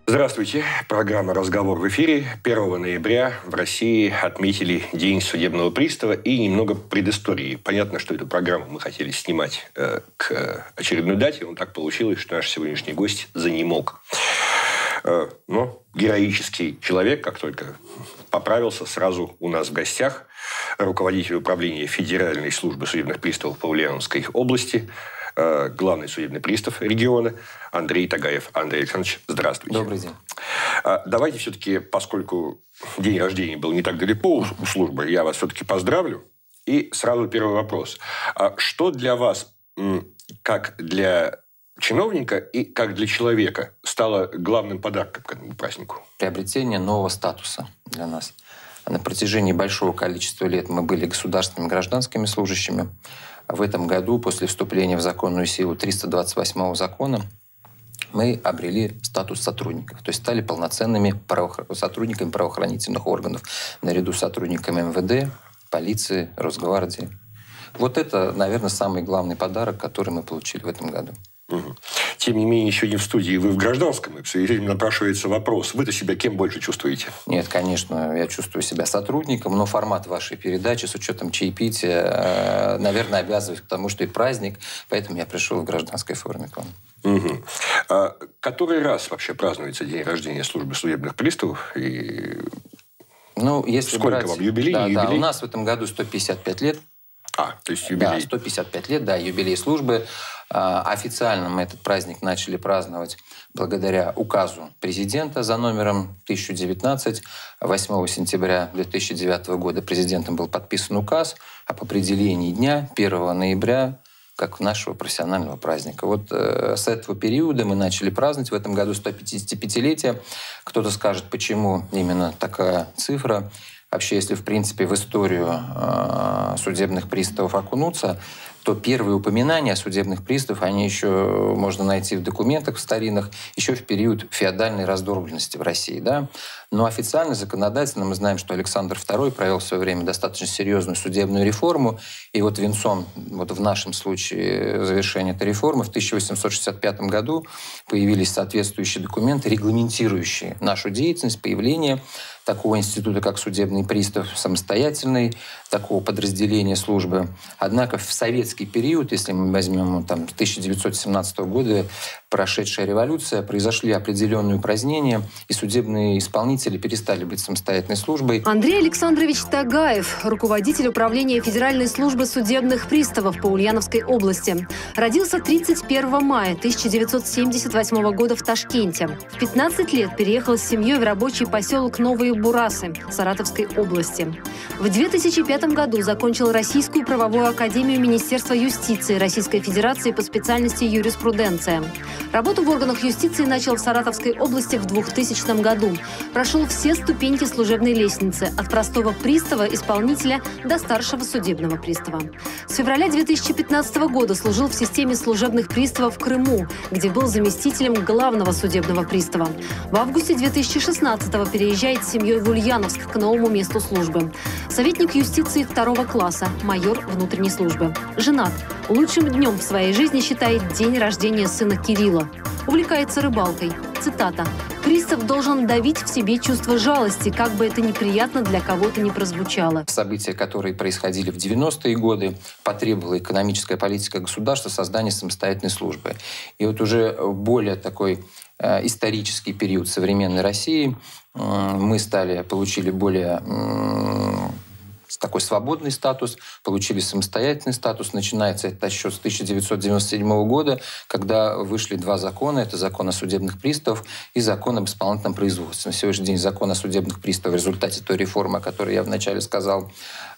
Здравствуйте. Программа «Разговор» в эфире. 1 ноября в России отметили День судебного пристава и немного предыстории. Понятно, что эту программу мы хотели снимать к очередной дате, но так получилось, что наш сегодняшний гость занемог. Но героический человек, как только поправился, сразу у нас в гостях руководитель управления Федеральной службы судебных приставов по Ульяновской области, главный судебный пристав региона Андрей Тагаев. Андрей Александрович, здравствуйте. Добрый день. Давайте все-таки, поскольку день рождения был не так далеко у службы, я вас все-таки поздравлю. И сразу первый вопрос. Что для вас, как для чиновника и как для человека, стало главным подарком к этому празднику? Приобретение нового статуса для нас. На протяжении большого количества лет мы были государственными гражданскими служащими. В этом году, после вступления в законную силу 328 закона, мы обрели статус сотрудников, то есть стали полноценными сотрудниками правоохранительных органов, наряду с сотрудниками МВД, полиции, Росгвардии. Вот это, наверное, самый главный подарок, который мы получили в этом году. Тем не менее, сегодня в студии вы в гражданском, и в связи с этим напрашивается вопрос. Вы-то себя кем больше чувствуете? Нет, конечно, я чувствую себя сотрудником, но формат вашей передачи с учетом чаепития, наверное, обязывает к тому, что и праздник, поэтому я пришел в гражданской форме к вам. Который раз вообще празднуется день рождения службы судебных приставов? И если сколько брать... вам? Юбилей? Да, юбилей? Да, у нас в этом году 155 лет. То есть юбилей. Да, 155 лет, да, юбилей службы. Официально мы этот праздник начали праздновать благодаря указу президента за номером 1019. 8 сентября 2009 года президентом был подписан указ об определении дня 1 ноября как нашего профессионального праздника. Вот с этого периода мы начали праздновать в этом году 155-летие. Кто-то скажет, почему именно такая цифра. Вообще, если, в принципе, в историю судебных приставов окунуться, то первые упоминания о судебных приставах, они еще можно найти в документах старинных, еще в период феодальной раздробленности в России. Да? Но официально, законодательно мы знаем, что Александр II провел в свое время достаточно серьезную судебную реформу. И вот венцом, вот в нашем случае, завершения этой реформы в 1865 году появились соответствующие документы, регламентирующие нашу деятельность, появление такого института, как судебный пристав, самостоятельный, такого подразделения службы. Однако в советский период, если мы возьмем 1917 года, прошедшая революция, произошли определенные упразднения, и судебные исполнители перестали быть самостоятельной службой. Андрей Александрович Тагаев, руководитель управления Федеральной службы судебных приставов по Ульяновской области. Родился 31 мая 1978 года в Ташкенте. В 15 лет переехал с семьей в рабочий поселок Новые Бурасы Саратовской области. В 2005 году закончил Российскую правовую академию Министерства юстиции Российской Федерации по специальности юриспруденция. Работу в органах юстиции начал в Саратовской области в 2000 году. Прошел все ступеньки служебной лестницы, от простого пристава-исполнителя до старшего судебного пристава. С февраля 2015 года служил в системе служебных приставов в Крыму, где был заместителем главного судебного пристава. В августе 2016 переезжает с семьей в Ульяновск к новому месту службы. Советник юстиции 2 класса, майор внутренней службы. Женат. Лучшим днем в своей жизни считает день рождения сына Кирилла. Увлекается рыбалкой. Цитата. «Пристав должен давить в себе чувство жалости, как бы это неприятно для кого-то ни прозвучало». События, которые происходили в 90-е годы, потребовала экономическая политика государства создания самостоятельной службы. И вот уже более такой исторический период современной России мы получили более такой свободный статус, получили самостоятельный статус. Начинается этот отсчет с 1997 года, когда вышли 2 закона. Это закон о судебных приставах и закон об исполнительном производстве. На сегодняшний день закон о судебных приставах в результате той реформы, о которой я вначале сказал,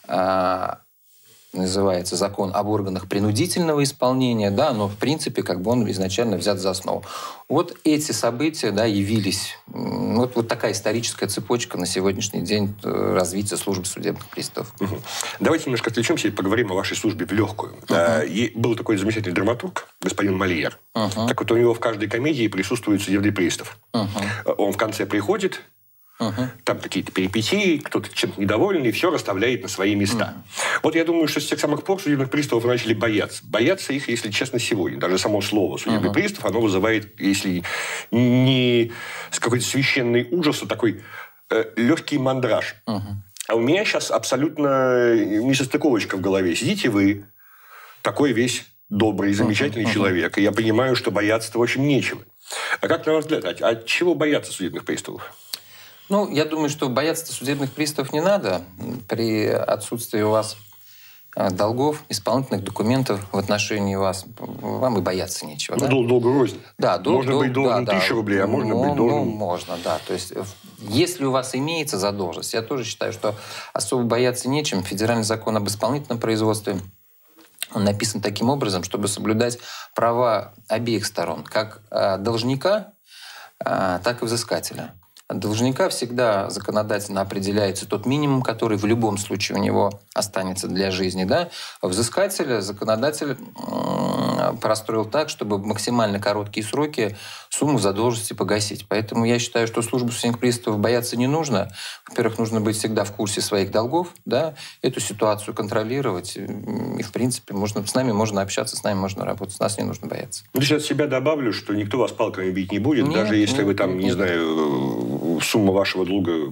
называется закон об органах принудительного исполнения, да, но в принципе он изначально взят за основу. Вот эти события, явились. Вот такая историческая цепочка на сегодняшний день развития службы судебных приставов. Давайте немножко отвлечемся и поговорим о вашей службе в легкую. Был такой замечательный драматург, господин Мольер. Так вот, у него в каждой комедии присутствует судебный пристав. Он в конце приходит, Там какие-то перипетии, кто-то чем-то недоволен, и все расставляет на свои места. Вот я думаю, что с тех самых пор судебных приставов начали бояться. Бояться их, если честно, сегодня. Даже само слово судебный пристав, оно вызывает, если не какой-то священный ужас, а такой легкий мандраж. А у меня сейчас абсолютно несостыковочка в голове. Сидите вы, такой весь добрый, замечательный человек, и я понимаю, что бояться-то, в общем, нечего. А как, на ваш взгляд, от чего бояться судебных приставов? Ну, я думаю, что бояться судебных приставов не надо. При отсутствии у вас долгов, исполнительных документов в отношении вас, вам и бояться нечего. Ну, да? Долго рознь. Да, можно быть должен 1000 рублей, а можно быть должен... можно, да. То есть, если у вас имеется задолженность, я тоже считаю, что особо бояться нечем. Федеральный закон об исполнительном производстве он написан таким образом, чтобы соблюдать права обеих сторон, как должника, так и взыскателя. От должника всегда законодательно определяется тот минимум, который в любом случае у него останется для жизни. Да? А взыскателя законодатель простроил так, чтобы в максимально короткие сроки сумму задолженности погасить. Поэтому я считаю, что службу судебных приставов бояться не нужно. Во-первых, нужно быть всегда в курсе своих долгов, да? Эту ситуацию контролировать. И, в принципе, с нами можно общаться, с нами можно работать. Нас не нужно бояться. Сейчас от себя добавлю, что никто вас палками бить не будет, даже если вы там, не знаю, сумма вашего долга...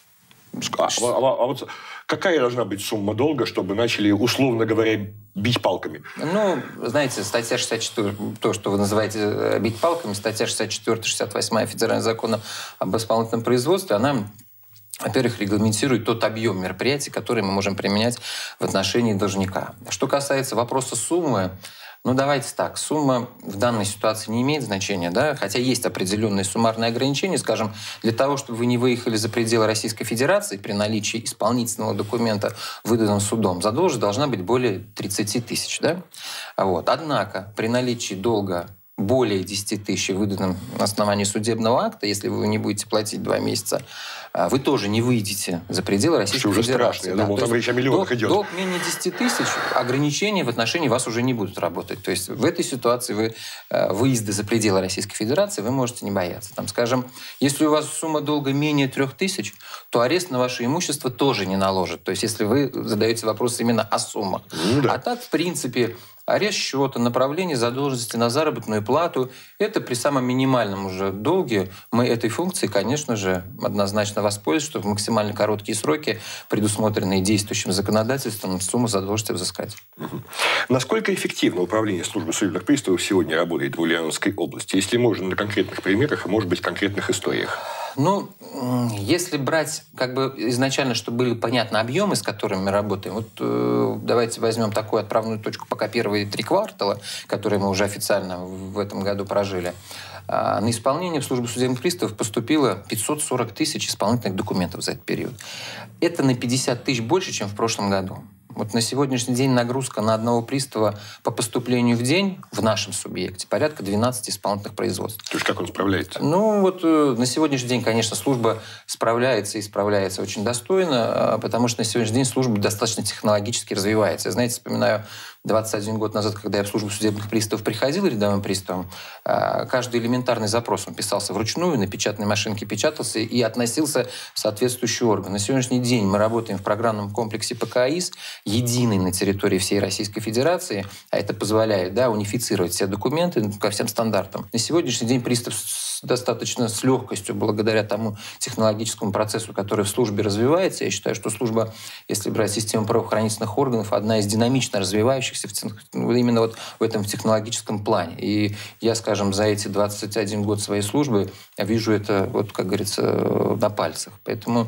А вот какая должна быть сумма долга, чтобы начали, условно говоря, бить палками? Ну, знаете, статья 64, то, что вы называете бить палками, статья 64-68 Федерального закона об исполнительном производстве, она, во-первых, регламентирует тот объем мероприятий, которые мы можем применять в отношении должника. Что касается вопроса суммы, ну, давайте так, сумма в данной ситуации не имеет значения, да, хотя есть определенные суммарные ограничения, скажем, для того, чтобы вы не выехали за пределы Российской Федерации при наличии исполнительного документа, выданного судом, задолженность должна быть более 30 тысяч, да. Вот. Однако при наличии долга более 10 тысяч, выданным на основании судебного акта, если вы не будете платить 2 месяца, вы тоже не выйдете за пределы Российской Федерации. Уже страшно. Я думал, там речь о миллионах идет. Долг менее 10 тысяч, ограничения в отношении вас уже не будут работать. То есть в этой ситуации вы выезда за пределы Российской Федерации вы можете не бояться. Там, скажем, если у вас сумма долга менее 3 тысяч, то арест на ваше имущество тоже не наложат. То есть если вы задаете вопрос именно о суммах. Да. А так, в принципе, арест счета, направление задолженности на заработную плату – это при самом минимальном уже долге. Мы этой функцией, конечно же, однозначно воспользуемся, чтобы в максимально короткие сроки, предусмотренные действующим законодательством, сумму задолженности взыскать. Насколько эффективно управление службы судебных приставов сегодня работает в Ульяновской области? Если можно, на конкретных примерах, а может быть, конкретных историях? Ну, если брать как бы изначально, чтобы были понятны объемы, с которыми мы работаем, вот давайте возьмем такую отправную точку пока первые 3 квартала, которые мы уже официально в этом году прожили. На исполнение в службу судебных приставов поступило 540 тысяч исполнительных документов за этот период. Это на 50 тысяч больше, чем в прошлом году. Вот на сегодняшний день нагрузка на одного пристава по поступлению в день в нашем субъекте порядка 12 исполнительных производств. То есть как он справляется? Ну вот на сегодняшний день, конечно, служба справляется и справляется очень достойно, потому что на сегодняшний день служба достаточно технологически развивается. Я, знаете, вспоминаю 21 год назад, когда я в службу судебных приставов приходил рядовым приставом, каждый элементарный запрос он писался вручную, на печатной машинке печатался и относился в соответствующий орган. На сегодняшний день мы работаем в программном комплексе ПКАИС, единый на территории всей Российской Федерации, а это позволяет унифицировать все документы ко всем стандартам. На сегодняшний день пристав достаточно с легкостью, благодаря тому технологическому процессу, который в службе развивается. Я считаю, что служба, если брать систему правоохранительных органов, одна из динамично развивающихся именно вот в этом технологическом плане. И я, скажем, за эти 21 год своей службы вижу это, вот, как говорится, на пальцах. Поэтому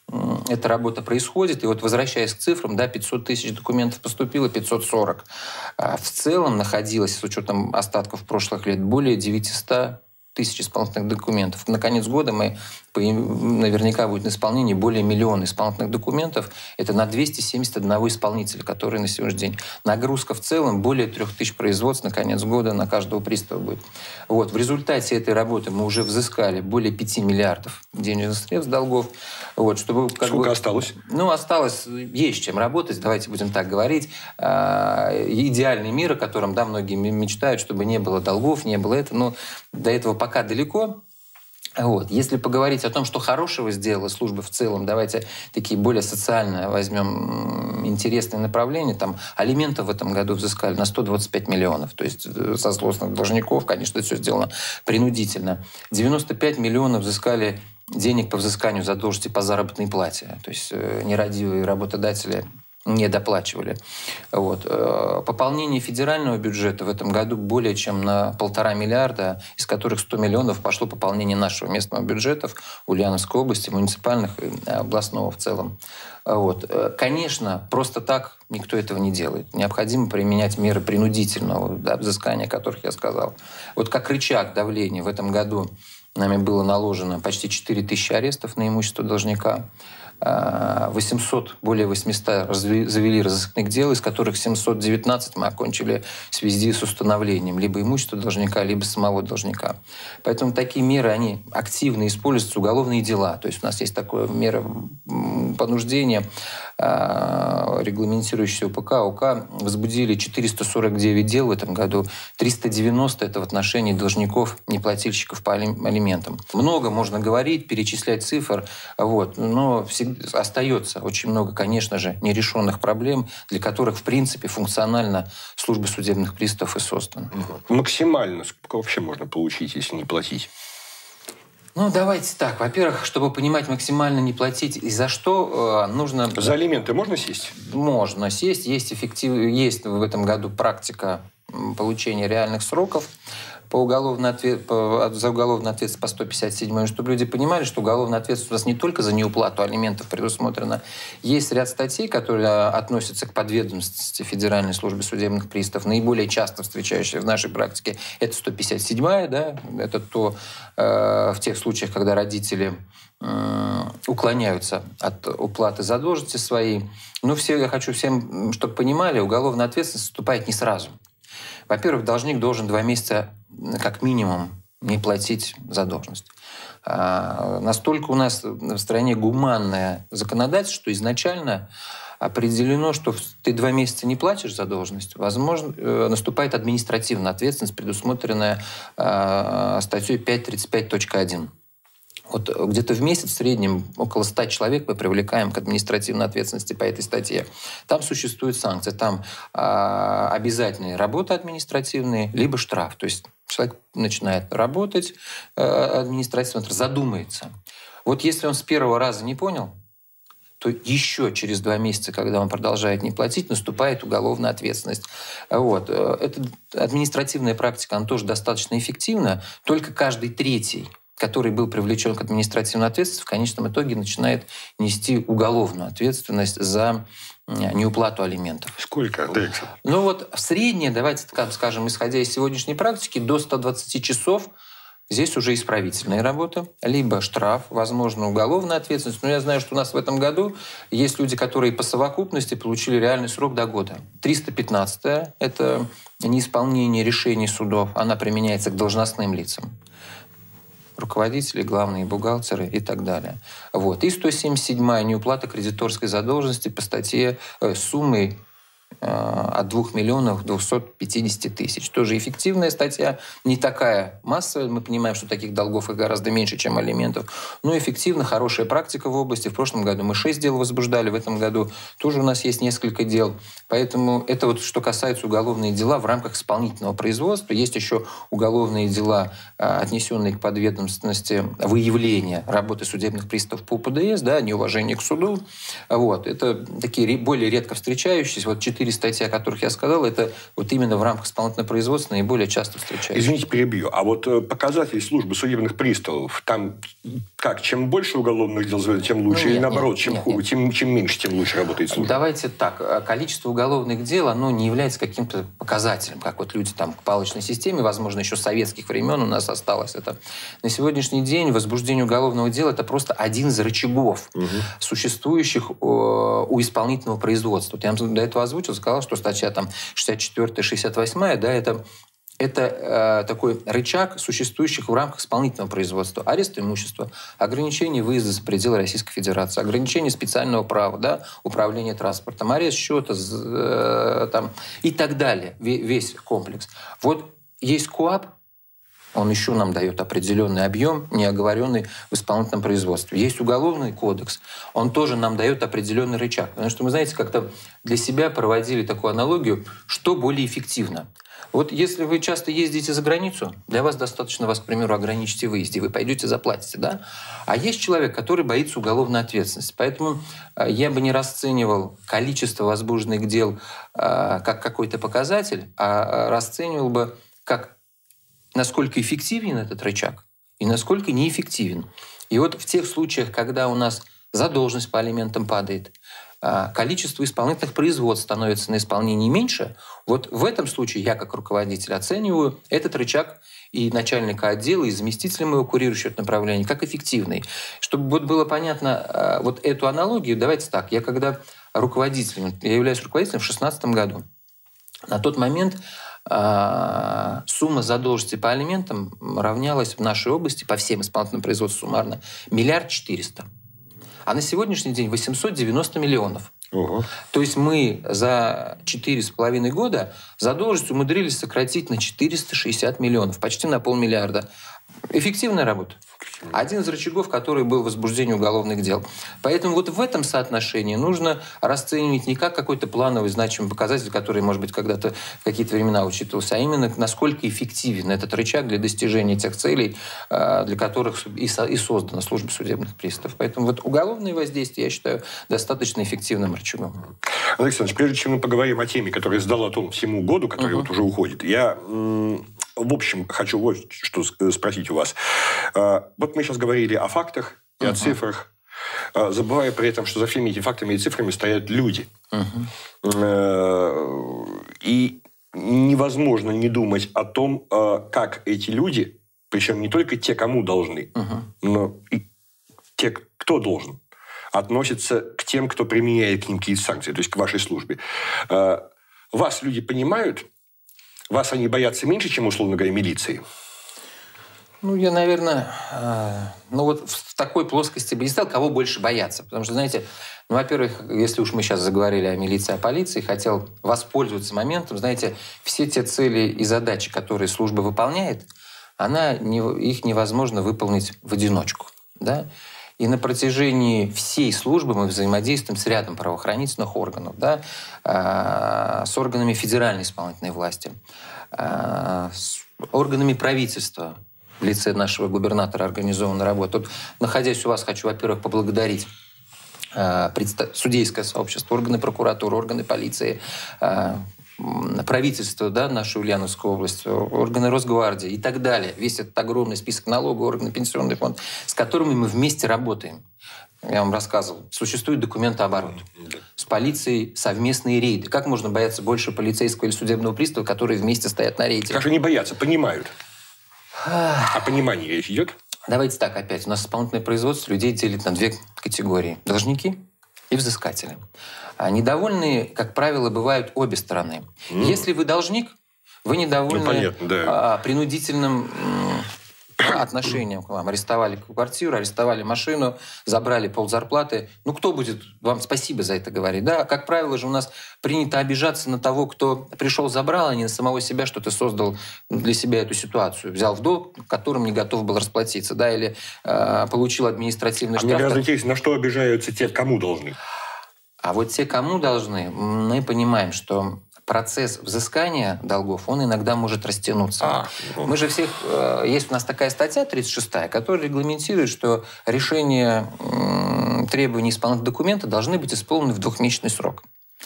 эта работа происходит. И вот, возвращаясь к цифрам, 500 тысяч документов поступило, 540. В целом находилось, с учетом остатков прошлых лет, более 900 тысяч исполнительных документов. На конец года мы наверняка будет на исполнении более 1 миллиона исполнительных документов. Это на 271 исполнителя, которые на сегодняшний день. Нагрузка в целом более 3000 производств на конец года на каждого пристава будет. Вот. В результате этой работы мы уже взыскали более 5 миллиардов денежных средств, долгов. Вот, чтобы, сколько осталось? Ну, осталось, есть чем работать, давайте будем так говорить. Идеальный мир, о котором многие мечтают, чтобы не было долгов, не было этого. Но до этого пока далеко. Вот. Если поговорить о том, что хорошего сделала служба в целом, давайте такие более социально возьмем интересные направления. Там алиментов в этом году взыскали на 125 миллионов. То есть со злостных должников, конечно, это все сделано принудительно. 95 миллионов взыскали денег по взысканию задолженности по заработной плате. То есть нерадивые работодатели не доплачивали. Вот. Пополнение федерального бюджета в этом году более чем на 1,5 миллиарда, из которых 100 миллионов пошло пополнение нашего местного бюджета в Ульяновской области, муниципальных и областного в целом. Вот. Конечно, просто так никто этого не делает. Необходимо применять меры принудительного взыскания, о которых я сказал. Вот как рычаг давления в этом году нами было наложено почти 4000 арестов на имущество должника. 800, более 800 завели разыскных дел, из которых 719 мы окончили в связи с установлением либо имущества должника, либо самого должника. Поэтому такие меры, они активно используются, уголовные дела. То есть у нас есть такая мера понуждения, регламентирующая УПК, УК, возбудили 449 дел в этом году, 390 это в отношении должников, неплательщиков по алиментам. Много можно говорить, перечислять цифр, вот, но всегда остается очень много, конечно же, нерешенных проблем, для которых, в принципе, функционально служба судебных приставов и создана. Максимально сколько вообще можно получить, если не платить? Ну, давайте так. Во-первых, чтобы понимать максимально не платить, и за что нужно... За алименты можно сесть? Можно сесть. Есть в этом году практика получения реальных сроков за уголовную ответственность по 157-й. Чтобы люди понимали, что уголовная ответственность у нас не только за неуплату алиментов предусмотрена. Есть ряд статей, которые относятся к подведомственности Федеральной службы судебных приставов, наиболее часто встречающиеся в нашей практике. Это 157-я, да? Это в тех случаях, когда родители уклоняются от уплаты задолженности своей. Но я хочу всем, чтобы понимали, уголовная ответственность вступает не сразу. Во-первых, должник должен 2 месяца как минимум не платить задолженность. Настолько у нас в стране гуманное законодательство, что изначально определено, что ты 2 месяца не платишь задолженность, возможно, наступает административная ответственность, предусмотренная статьей 535.1. Вот где-то в месяц в среднем около 100 человек мы привлекаем к административной ответственности по этой статье. Там существуют санкции. Там обязательные работы административные, либо штраф. То есть человек начинает работать административно, задумается. Вот если он с первого раза не понял, то еще через 2 месяца, когда он продолжает не платить, наступает уголовная ответственность. Вот. Эта административная практика, она тоже достаточно эффективна. Только каждый третий, который был привлечен к административной ответственности, в конечном итоге начинает нести уголовную ответственность за неуплату алиментов. Сколько? Ну вот в среднее, давайте скажем, исходя из сегодняшней практики, до 120 часов здесь уже исправительная работа, либо штраф, возможно, уголовная ответственность. Но я знаю, что у нас в этом году есть люди, которые по совокупности получили реальный срок до года. 315-я – это неисполнение решений судов. Она применяется к должностным лицам. Руководители, главные бухгалтеры и так далее. Вот. И 177-я неуплата кредиторской задолженности по статье суммой от 2 миллионов 250 тысяч. Тоже эффективная статья, не такая массовая. Мы понимаем, что таких долгов и гораздо меньше, чем алиментов. Но эффективно, хорошая практика в области. В прошлом году мы 6 дел возбуждали, в этом году тоже у нас есть несколько дел. Поэтому это вот что касается уголовные дела в рамках исполнительного производства. Есть еще уголовные дела, отнесенные к подведомственности выявления работы судебных приставов по УПДС, да, неуважение к суду. Вот. Это такие более редко встречающиеся. Вот 4 статьи, о которых я сказал, это вот именно в рамках исполнительного производства наиболее часто встречаются. Извините, перебью. А вот показатели службы судебных приставов, там как? Чем больше уголовных дел, тем лучше? Или наоборот, чем меньше, тем лучше работает служба? Давайте так. Количество уголовных дел, оно не является каким-то показателем, как вот люди там к палочной системе, возможно, еще с советских времен у нас осталось это. На сегодняшний день возбуждение уголовного дела – это просто один из рычагов, существующих у исполнительного производства. Вот я вам до этого озвучил, сказал, что статья там 64-я, 68-я, да, это такой рычаг, существующих в рамках исполнительного производства. Арест имущества, ограничение выезда за пределы Российской Федерации, ограничение специального права, да, управление транспортом, арест счета там, и так далее. Весь комплекс. Вот есть КоАП, Он еще нам дает определенный объем, не оговоренный в исполнительном производстве. Есть уголовный кодекс, он тоже нам дает определенный рычаг. Потому что мы, знаете, как-то для себя проводили такую аналогию, что более эффективно. Вот если вы часто ездите за границу, для вас достаточно вас, к примеру, ограничить в выезде, вы пойдете заплатите, да? А есть человек, который боится уголовной ответственности. Поэтому я бы не расценивал количество возбужденных дел как какой-то показатель, а расценивал бы как насколько эффективен этот рычаг и насколько неэффективен. И вот в тех случаях, когда у нас задолженность по алиментам падает, количество исполнительных производств становится на исполнении меньше, вот в этом случае я как руководитель оцениваю этот рычаг и начальника отдела, и заместителя моего курирующего это направление как эффективный. Чтобы вот было понятно вот эту аналогию, давайте так, я когда руководителем, я являюсь руководителем в 2016 году, на тот момент сумма задолженности по алиментам равнялась в нашей области по всем исполнительным производствам суммарно 1 400 000 000. А на сегодняшний день 890 миллионов. Ого. То есть мы за 4,5 года задолженность умудрились сократить на 460 миллионов, почти на 500 миллиарда. Эффективная работа. Один из рычагов, который был возбуждение уголовных дел. Поэтому вот в этом соотношении нужно расценивать не как какой-то плановый значимый показатель, который, может быть, когда-то в какие-то времена учитывался, а именно насколько эффективен этот рычаг для достижения тех целей, для которых и создана служба судебных приставов. Поэтому вот уголовные воздействия, я считаю, достаточно эффективным рычагом. Александр, прежде чем мы поговорим о теме, которая сдала тон всему году, который вот уже уходит, я... В общем, хочу вот что спросить у вас. Вот мы сейчас говорили о фактах и о цифрах, забывая при этом, что за всеми этими фактами и цифрами стоят люди. И невозможно не думать о том, как эти люди, причем не только те, кому должны, но и те, кто должен, относятся к тем, кто применяет к ним какие-то санкции, то есть к вашей службе. Вас люди понимают? Вас они боятся меньше, чем, условно говоря, милиции? Ну, я, наверное, вот в такой плоскости бы не стал, кого больше бояться. Потому что, знаете, ну, во-первых, если уж мы сейчас заговорили о милиции, о полиции, хотел воспользоваться моментом, знаете, все те цели и задачи, которые служба выполняет, их невозможно выполнить в одиночку, да? И на протяжении всей службы мы взаимодействуем с рядом правоохранительных органов, да, с органами федеральной исполнительной власти, с органами правительства в лице нашего губернатора организованной работы. Вот, находясь у вас, хочу, во-первых, поблагодарить судейское сообщество, органы прокуратуры, органы полиции, правительство, да, нашу Ульяновскую область, органы Росгвардии и так далее. Весь этот огромный список налогов, органы пенсионный фонд, с которыми мы вместе работаем. Я вам рассказывал. Существует документооборот. С полицией совместные рейды. Как можно бояться больше полицейского или судебного пристава, которые вместе стоят на рейде? Как же не боятся? Понимают. О понимании речь идет? Давайте так опять. У нас исполнительное производство людей делит на две категории. Должники и взыскатели. Недовольные, как правило, бывают обе стороны. Если вы должник, вы недовольны принудительным отношением к вам. Арестовали квартиру, арестовали машину, забрали ползарплаты. Ну, кто будет вам спасибо за это говорить? Да? Как правило же у нас принято обижаться на того, кто пришел, забрал, а не на самого себя, что ты создал для себя эту ситуацию. Взял в долг, которым не готов был расплатиться. Да? Или получил административный штраф. Мне гораздо интересно, на что обижаются те, кому должны? А вот те, кому должны, мы понимаем, что процесс взыскания долгов, он иногда может растянуться. Мы же всех... Есть у нас такая статья 36-я, которая регламентирует, что решение требований исполнительного документа должны быть исполнены в 2-месячный срок.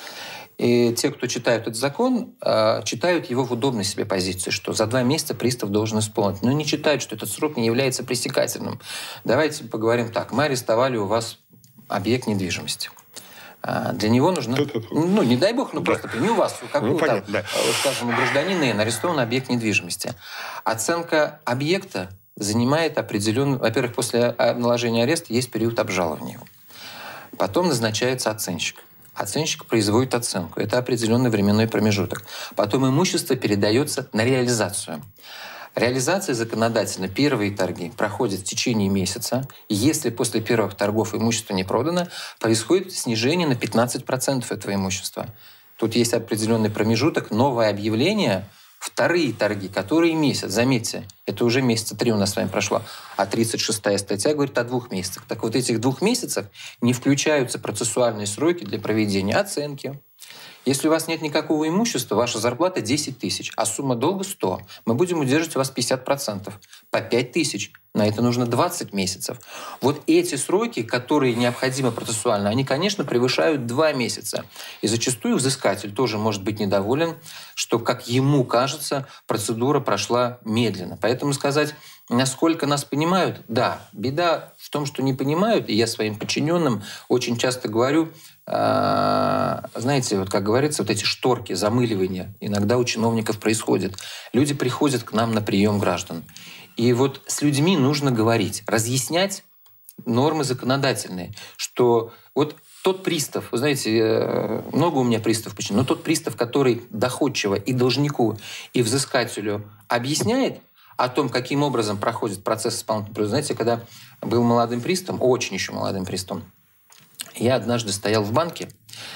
И те, кто читают этот закон, читают его в удобной себе позиции, что за 2 месяца пристав должен исполнить. Но не читают, что этот срок не является пресекательным. Давайте поговорим так. Мы арестовали у вас объект недвижимости. Для него нужно... Ну, не дай бог, просто не у вас, у какого-то, скажем, у гражданина арестован объект недвижимости. Оценка объекта занимает определенный... Во-первых, после наложения ареста есть период обжалования его. Потом назначается оценщик. Оценщик производит оценку. Это определенный временной промежуток. Потом имущество передается на реализацию. Реализация законодательно, первые торги проходят в течение месяца. Если после первых торгов имущество не продано, происходит снижение на 15% этого имущества. Тут есть определенный промежуток. Новое объявление Вторые торги, которые месяц, заметьте, это уже месяца 3 у нас с вами прошло, а 36-я статья говорит о 2 месяцах. Так вот, этих 2 месяцах не включаются процессуальные сроки для проведения оценки. Если у вас нет никакого имущества, ваша зарплата 10 тысяч, а сумма долга 100. Мы будем удерживать у вас 50%. По 5 тысяч. На это нужно 20 месяцев. Вот эти сроки, которые необходимы процессуально, они, конечно, превышают 2 месяца. И зачастую взыскатель тоже может быть недоволен, что, как ему кажется, процедура прошла медленно. Поэтому сказать, насколько нас понимают, да, беда в том, что не понимают, и я своим подчиненным очень часто говорю, знаете, вот как говорится, вот эти шторки, замыливания иногда у чиновников происходят. Люди приходят к нам на прием граждан. И вот с людьми нужно говорить, разъяснять нормы законодательные, что вот тот пристав, вы знаете, много у меня приставов почему, но тот пристав, который доходчиво и должнику, и взыскателю объясняет о том, каким образом проходит процесс исполнительного производства. Знаете, когда был молодым приставом, очень еще молодым приставом, я однажды стоял в банке,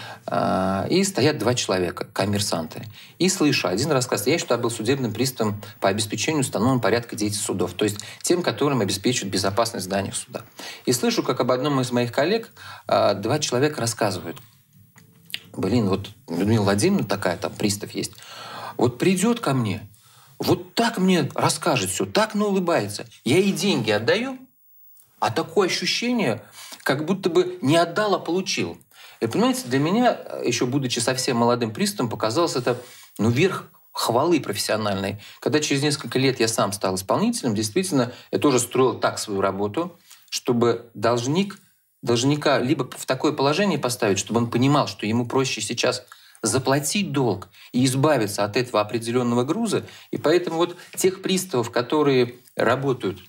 и стоят 2 человека, коммерсанты. И слышу, один рассказывает, я что был судебным приставом по обеспечению установленного порядка деятельности судов, то есть тем, которым обеспечивают безопасность в зданиях суда. И слышу, как об одном из моих коллег 2 человека рассказывают. Блин, вот Людмила Владимировна такая, там пристав есть, вот придет ко мне, вот так мне расскажет все, так улыбается. Я ей деньги отдаю, а такое ощущение, как будто бы не отдал, а получил. И понимаете, для меня, еще будучи совсем молодым приставом, показалось это верх хвалы профессиональной. Когда через несколько лет я сам стал исполнителем, действительно, я тоже строил так свою работу, чтобы должника либо в такое положение поставить, чтобы он понимал, что ему проще сейчас заплатить долг и избавиться от этого определенного груза. И поэтому вот тех приставов, которые работают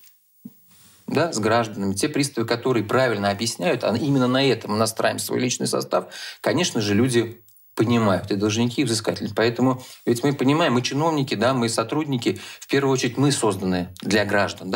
с гражданами, те приставы, которые правильно объясняют, а именно на этом мы настраиваем свой личный состав, конечно же, люди понимают, и должники, и взыскатели. Поэтому ведь мы понимаем, мы чиновники, мы сотрудники, в первую очередь мы созданы для граждан.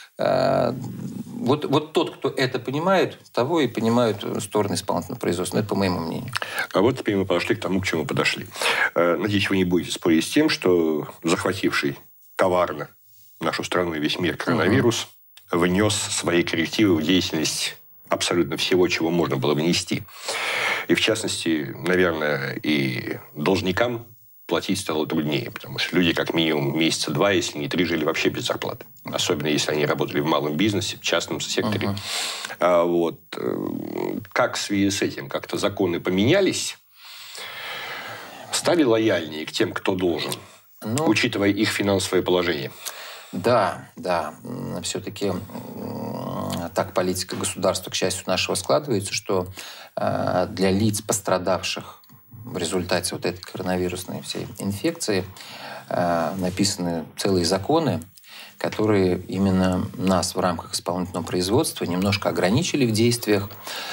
Вот тот, кто это понимает, того и понимают стороны исполнительного производства. Это по моему мнению. А вот теперь мы подошли к тому, к чему подошли. Надеюсь, вы не будете спорить с тем, что захвативший коварно нашу страну и весь мир коронавирус внес свои коррективы в деятельность абсолютно всего, чего можно было внести. И, в частности, наверное, и должникам платить стало труднее, потому что люди как минимум месяца 2, если не 3, жили вообще без зарплаты. Особенно, если они работали в малом бизнесе, в частном секторе. Как в связи с этим как-то законы поменялись? Стали лояльнее к тем, кто должен, учитывая их финансовое положение? Да. Все-таки так политика государства, к счастью, нашего складывается, что для лиц, пострадавших в результате вот этой коронавирусной всей инфекции, написаны целые законы, которые именно нас в рамках исполнительного производства немножко ограничили в действиях.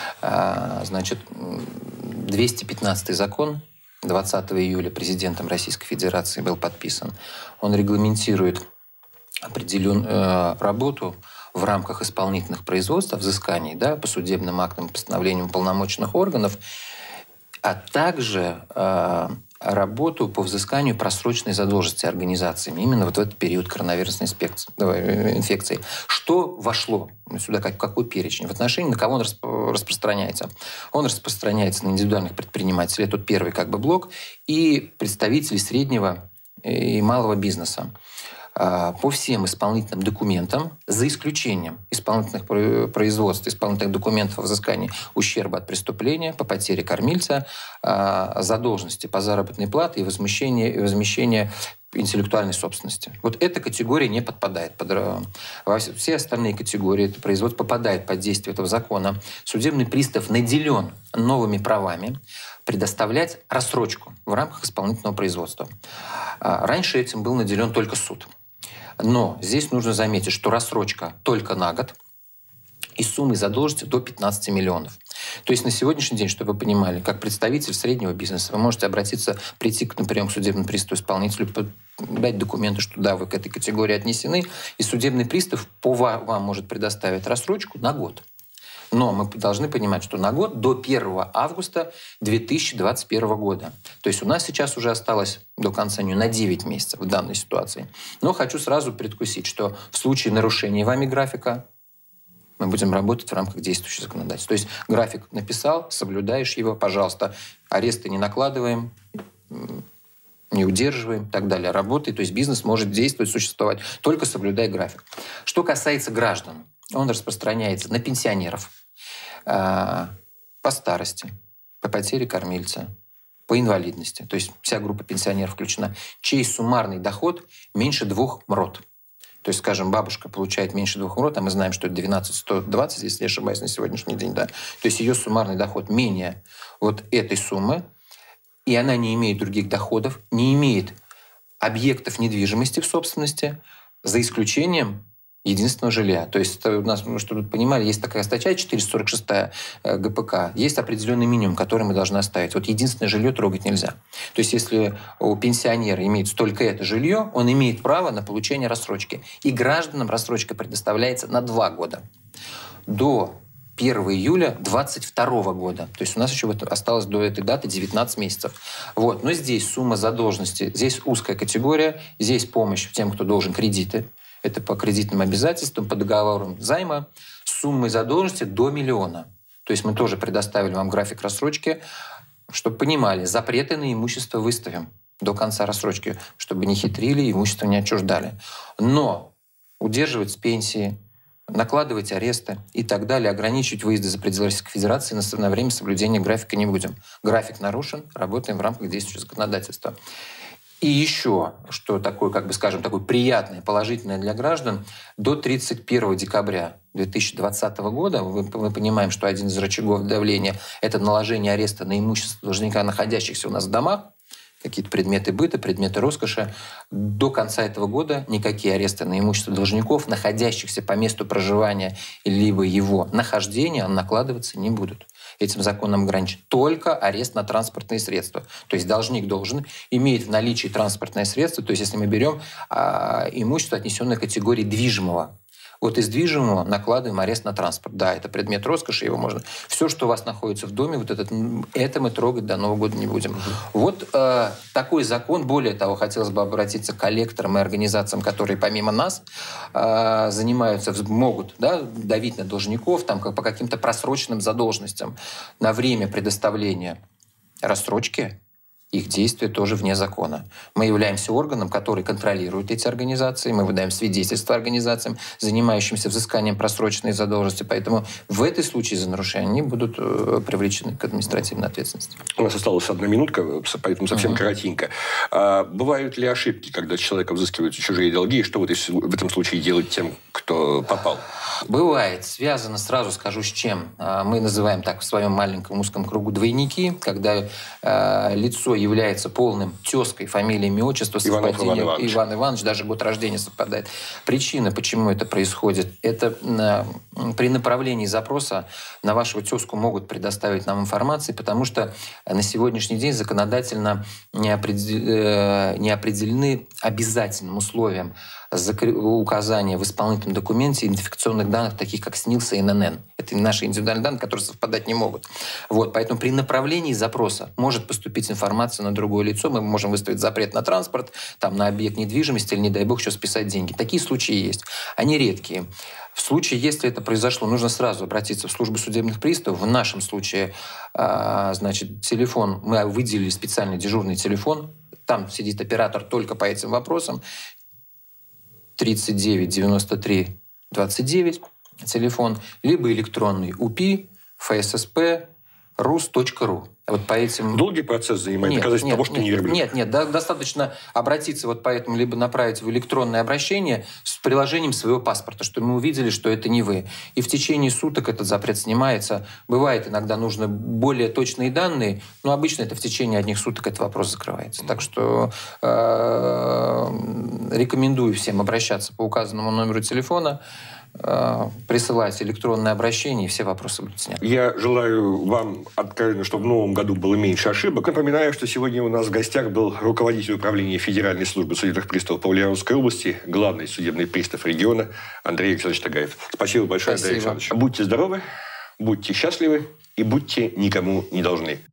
215 закон 20 июля президентом Российской Федерации был подписан. Он регламентирует определенную работу в рамках исполнительных производств, взысканий по судебным актам и постановлениям уполномоченных органов, а также работу по взысканию просроченной задолженности организациями именно вот в этот период коронавирусной инфекции. Что вошло сюда, какой перечень? В отношении на кого он распространяется? Он распространяется на индивидуальных предпринимателей, это первый блок, и представителей среднего и малого бизнеса. По всем исполнительным документам, за исключением исполнительных производств, исполнительных документов о взыскании ущерба от преступления, по потере кормильца, задолженности по заработной плате и возмещения интеллектуальной собственности. Вот эта категория не подпадает. Все остальные категории это производство попадает под действие этого закона. Судебный пристав наделен новыми правами предоставлять рассрочку в рамках исполнительного производства. Раньше этим был наделен только суд. Но здесь нужно заметить, что рассрочка только на год и суммы задолженности до 15 миллионов. То есть на сегодняшний день, чтобы вы понимали, как представитель среднего бизнеса, вы можете прийти на прием к судебному приставу исполнителю, дать документы, что да, вы к этой категории отнесены, и судебный пристав вам может предоставить рассрочку на год. Но мы должны понимать, что на год до 1 августа 2021 года. То есть у нас сейчас уже осталось до конца июня на 9 месяцев в данной ситуации. Но хочу сразу предвкусить, что в случае нарушения вами графика мы будем работать в рамках действующего законодательства. То есть график написал, соблюдаешь его, пожалуйста, аресты не накладываем, не удерживаем и так далее. Работай, то есть бизнес может действовать, существовать, только соблюдай график. Что касается граждан, он распространяется на пенсионеров по старости, по потере кормильца, по инвалидности. То есть вся группа пенсионеров включена, чей суммарный доход меньше 2 МРОТ. То есть, скажем, бабушка получает меньше 2 МРОТ, а мы знаем, что это 12 120, если не ошибаюсь, на сегодняшний день, да. То есть ее суммарный доход менее вот этой суммы, и она не имеет других доходов, не имеет объектов недвижимости в собственности, за исключением единственного жилья. То есть у нас, чтобы вы понимали, есть такая статья 446 ГПК, есть определенный минимум, который мы должны оставить. Вот единственное жилье трогать нельзя. То есть если у пенсионера имеется только это жилье, он имеет право на получение рассрочки. И гражданам рассрочка предоставляется на 2 года. До 1 июля 2022 года. То есть у нас еще осталось до этой даты 19 месяцев. Вот. Но здесь сумма задолженности, здесь узкая категория, здесь помощь тем, кто должен кредиты. Это по кредитным обязательствам, по договорам займа, с суммой задолженности до 1 000 000. То есть мы тоже предоставили вам график рассрочки, чтобы понимали, запреты на имущество выставим до конца рассрочки, чтобы не хитрили, имущество не отчуждали. Но удерживать с пенсии, накладывать аресты и так далее, ограничивать выезды за пределы Российской Федерации на время соблюдения графика не будем. График нарушен, работаем в рамках действующего законодательства. И еще, что такое, как бы скажем, такое приятное, положительное для граждан, до 31 декабря 2020 года, мы понимаем, что один из рычагов давления – это наложение ареста на имущество должника, находящихся у нас в домах, какие-то предметы быта, предметы роскоши. До конца этого года никакие аресты на имущество должников, находящихся по месту проживания, либо его нахождения, накладываться не будут. Этим законом ограничен только арест на транспортные средства. То есть должник должен иметь в наличии транспортное средство. То есть если мы берем имущество, отнесенное к категории движимого. Вот из движимого накладываем арест на транспорт. Да, это предмет роскоши, его можно... Все, что у вас находится в доме, вот это мы трогать до Нового года не будем. Вот такой закон. Более того, хотелось бы обратиться к коллекторам и организациям, которые помимо нас занимаются, могут давить на должников там, по каким-то просроченным задолженностям на время предоставления рассрочки. Их действия тоже вне закона. Мы являемся органом, который контролирует эти организации. Мы выдаем свидетельства организациям, занимающимся взысканием просроченной задолженности. Поэтому в этой случае за нарушение они будут привлечены к административной ответственности. У нас осталась 1 минутка, поэтому совсем коротенько. Бывают ли ошибки, когда человека взыскиваются чужие долги? И что в этом случае делать тем, кто попал? Бывает. Связано, сразу скажу, с чем. Мы называем так в своем маленьком узком кругу двойники, когда лицо является полным тезкой, фамилией, имя, отчество, совпадение. Иван Иванович, даже год рождения совпадает. Причина, почему это происходит, это при направлении запроса на вашего тезку могут предоставить нам информацию, потому что на сегодняшний день законодательно не определены обязательным условием указания в исполнительном документе идентификационных данных, таких как СНИЛС и ННН. Это наши индивидуальные данные, которые совпадать не могут. Вот, поэтому при направлении запроса может поступить информация на другое лицо. Мы можем выставить запрет на транспорт, там, на объект недвижимости или, не дай бог, еще списать деньги. Такие случаи есть. Они редкие. В случае, если это произошло, нужно сразу обратиться в службу судебных приставов. В нашем случае, значит, телефон, мы выделили специальный дежурный телефон. Там сидит оператор только по этим вопросам. 39 93 29 телефон, либо электронный УПИ, ФССП, rus.ru. Вот по этим... Долгий процесс занимает доказательство того, что не верблюд? Нет, достаточно обратиться вот по этому, либо направить в электронное обращение с приложением своего паспорта, что мы увидели, что это не вы. И в течение суток этот запрет снимается. Бывает, иногда нужно более точные данные, но обычно это в течение одних суток этот вопрос закрывается. Так что рекомендую всем обращаться по указанному номеру телефона, присылать электронное обращение, и все вопросы будут сняты. Я желаю вам, откровенно, чтобы в новом году было меньше ошибок. Напоминаю, что сегодня у нас в гостях был руководитель управления Федеральной службы судебных приставов по Ульяновской области, главный судебный пристав региона Андрей Александрович Тагаев. Спасибо большое, Андрей Александрович. Будьте здоровы. Будьте счастливы и будьте никому не должны.